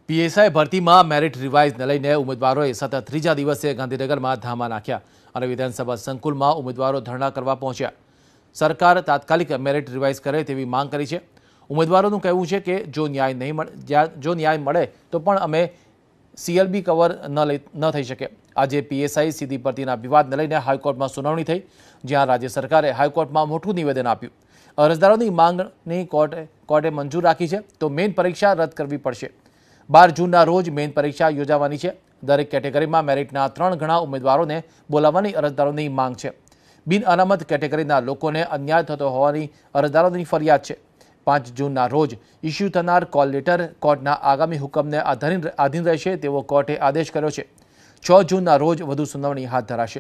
PSI ભરતીમાં merit રિવાઇઝને લઈને ઉમેદવારોએ સતત ત્રીજા દિવસે ગાંધીનગરમાં ધામા નાખ્યા અને વિધાનસભા સંકુલમાં ઉમેદવારો ધરણા કરવા પહોંચ્યા। સરકાર તાત્કાલિક મેરિટ રિવાઇઝ કરે તેવી માંગ કરી છે। ઉમેદવારોનું કહેવું છે કે જો ન્યાય મળે તો પણ અમે સીએલબી કવર ન થઈ શકે। આજે પીએસઆઈ સીધી ભરતીના વિવાદને લઈને હાઈકોર્ટમાં સુનાવણી થઈ, જ્યાં રાજ્ય સરકારે હાઈકોર્ટમાં મોટું નિવેદન આપ્યું। અરજદારોની માંગણી કોર્ટે મંજૂર રાખી છે તો મેઇન પરીક્ષા રદ કરવી પડશે। 12 જૂનના રોજ મેઇન પરીક્ષા યોજાવાની છે। દરેક કેટેગરીમાં મેરિટના 3 ગણા ઉમેદવારોને બોલાવવાની અરજદારોની માંગ છે। બિન અનામત કેટેગરીના લોકોને અન્યાય થતો હોવાની અરજદારોની ફરિયાદ છે। 5 જૂનના રોજ ઇસ્યુ થનાર કોલ લેટર કોર્ટના આગામી હુકમને આધીન રહેશે તેવો કોર્ટે આદેશ કર્યો છે। 6 જૂનના રોજ વધુ સુનાવણી હાથ ધરાશે।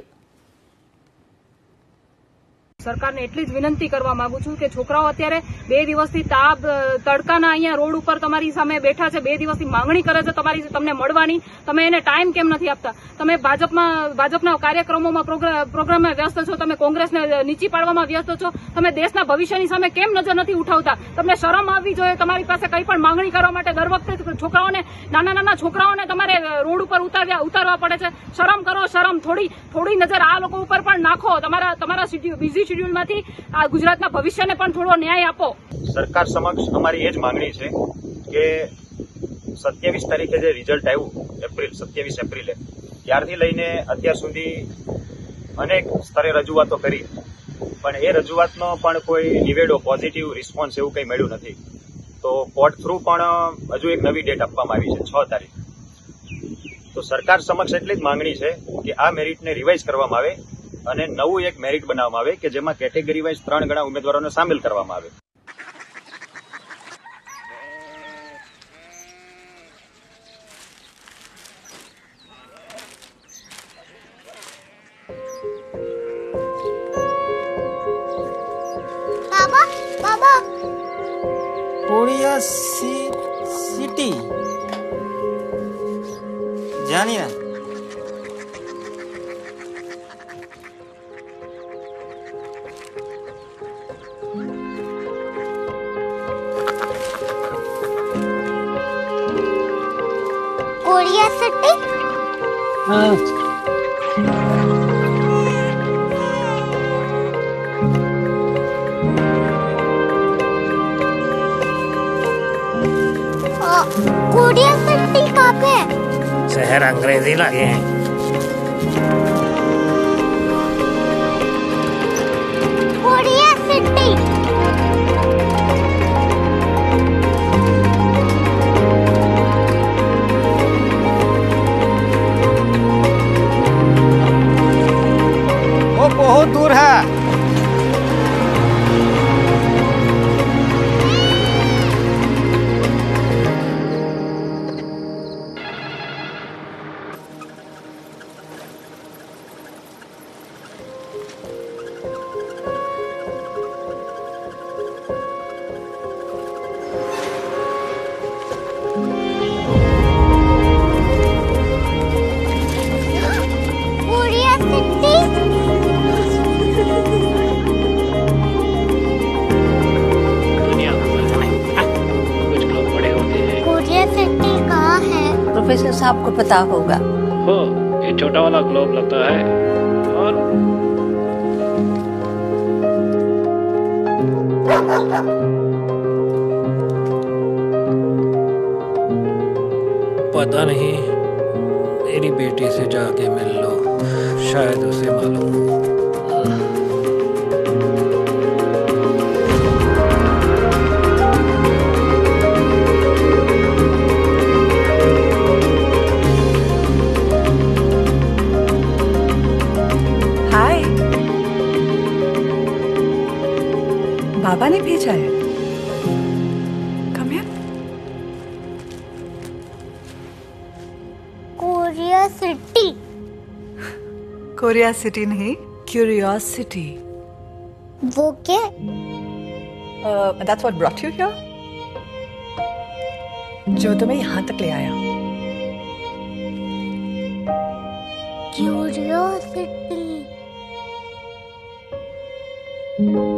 સરકારને એટલી જ વિનંતી કરવા માંગુ છું કે છોકરાઓ અત્યારે 2 દિવસથી તાપ તડકાના અહીંયા રોડ ઉપર તમારી સામે બેઠા છે, 2 દિવસથી માંગણી કરે છે તમને મળવાની, તમે એને ટાઈમ કેમ નથી આપતા? તમે ભાજપના કાર્યક્રમોમાં પ્રોગ્રામમાં વ્યસ્ત છો, તમે કોંગ્રેસને નીચી પાડવામાં વ્યસ્ત છો, તમે દેશના ભવિષ્યની સામે કેમ નજર નથી ઉઠાવતા? તમને શરમ આવવી જોઈએ તમારી પાસે કંઈ પણ માંગણી કરવા માટે। દર વખતે છોકરાઓને, નાના છોકરાઓને તમારે રોડ ઉપર ઉતારવા પડે છે। શરમ કરો, શરમ થોડી નજર આ લોકો ઉપર પણ નાખો। તમારા બીઝી શેડ્યુલમાંથી આ ગુજરાતના ભવિષ્યને પણ થોડો ન્યાય આપો। સરકાર સમક્ષ અમારી એ જ માંગણી છે કે 27 તારીખે જે રિઝલ્ટ આવ્યું 27 એપ્રિલે ત્યારથી લઈને અત્યાર સુધી અનેક સ્તરે રજૂઆતો કરી, પણ એ રજૂઆતનો પણ કોઈ નિવેડો, પોઝિટિવ રિસ્પોન્સ એવું કંઈ મળ્યું નથી। તો કોર્ટ થ્રુ પણ હજુ એક નવી ડેટ આપવામાં આવી છે 6 તારીખ। તો સરકાર સમક્ષ એટલી જ માંગણી છે કે આ મેરિટને રિવાઇઝ કરવામાં આવે અને નવું એક મેરિટ બનાવવામાં આવે કે જેમાં કેટેગરી વાઇઝ 3 ગણા ઉમેદવારોને સામેલ કરવામાં આવે। बाबा कोरिया सिटी जानिए कोरिया सिटी। कोरिया सिटी कहाँ पे है? शहर अंग्रेजी लगे हैं। Korea city. वो बहुत दूर है। प्रोफेसर साहब को पता होगा। हो, ये छोटा वाला ग्लोब लगता है और पता नहीं, मेरी बेटी से जाके मिल लो, शायद उसे मालूम हो। बाबा ने भेजा है। Come here. Korea city. Korea city नहीं, क्यूरियोसिटी। वो क्या? That's what brought you here? जो तुम्हें यहाँ तक ले आया। क्यूरियोसिटी।